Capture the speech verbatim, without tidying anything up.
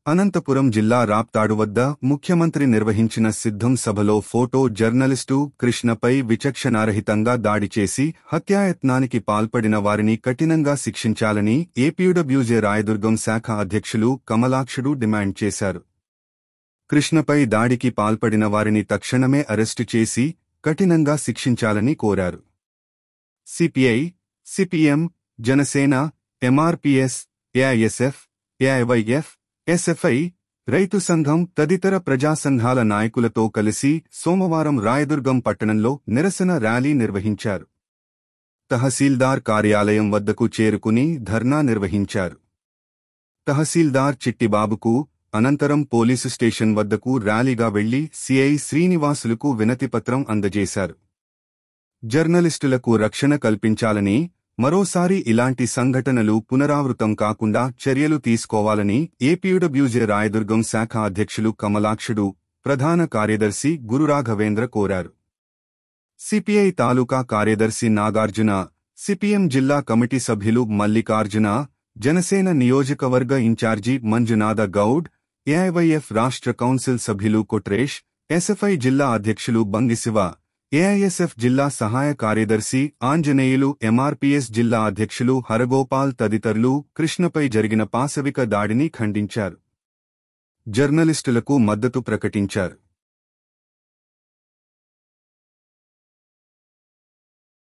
అనంతపురం జిల్లా రాప్తాడు వద్ద ముఖ్యమంత్రి నిర్వహించిన సిద్ధం సభలో ఫోటో జర్నలిస్టు కృష్ణపై విచక్షణారహితంగా దాడి చేసి హత్యాయత్నానికి పాల్పడిన వారిని కఠినంగా శిక్షించాలని ఏపీడబ్ల్యూజే రాయదుర్గం శాఖ అధ్యక్షులు కమలాక్షుడు డిమాండ్ చేశారు. కృష్ణపై దాడికి పాల్పడిన వారిని తక్షణమే అరెస్టు చేసి కఠినంగా శిక్షించాలని కోరారు. CPI, CPM, Janasena, MRPS, AISF, AIYF, SFI, రైతు సంఘం తదితర ప్రజాసంఘాల నాయకులతో కలిసి సోమవారం రాయదుర్గం పట్టణంలో నిరసన ర్యాలీ నిర్వహించారు. తహసీల్దార్ కార్యాలయం వద్దకు చేరుకుని ధర్నా నిర్వహించారు. తహసీల్దార్ చిట్టిబాబుకు, అనంతరం పోలీసు స్టేషన్ వద్దకు ర్యాలీగా వెళ్లి సిఐ శ్రీనివాసులకు వినతిపత్రం అందజేశారు. జర్నలిస్టులకు రక్షణ కల్పించాలని, మరోసారి ఇలాంటి సంఘటనలు పునరావృతం కాకుండా చర్యలు తీసుకోవాలని ఏపీడబ్ల్యూజే రాయదుర్గం శాఖ అధ్యక్షులు కమలాక్షుడు, ప్రధాన కార్యదర్శి గురురాఘవేంద్ర కోరారు. సిపిఐ తాలూకా కార్యదర్శి నాగార్జున, సిపిఎం జిల్లా కమిటీ సభ్యులు మల్లికార్జున, జనసేన నియోజకవర్గ ఇన్ఛార్జి మంజునాథ గౌడ్, ఏఐవైఎఫ్ రాష్ట్ర కౌన్సిల్ సభ్యులు కొట్రేష్, ఎస్ఎఫ్ఐ జిల్లా అధ్యక్షులు బంగిశివ, ఏఐఎస్ఎఫ్ జిల్లా సహాయ కార్యదర్శి ఆంజనేయులు, ఎంఆర్పీఎస్ జిల్లా అధ్యక్షులు హరగోపాల్ తదితరులు కృష్ణపై జరిగిన పాశవిక దాడిని ఖండించారు. జర్నలిస్టులకు మద్దతు ప్రకటించారు.